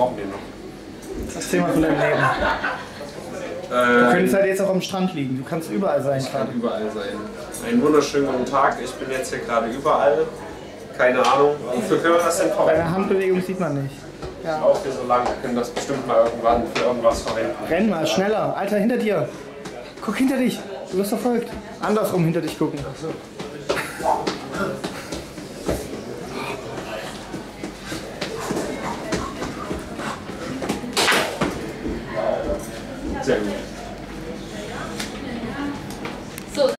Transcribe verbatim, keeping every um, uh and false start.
brauchen wir noch? Erzähl mal von deinem Leben. Ähm, Du könntest halt jetzt auch am Strand liegen. Du kannst überall sein Ich kann gerade. überall sein. Einen wunderschönen guten Tag. Ich bin jetzt hier gerade überall. Keine Ahnung. Wofür können wir das denn verwenden? Deine Handbewegung sieht man nicht. Ja. Auch hier so lang. Wir können das bestimmt mal irgendwann für irgendwas verwenden. Renn mal, schneller. Alter, hinter dir. Guck hinter dich. Du wirst verfolgt. Andersrum hinter dich gucken. Sehr gut.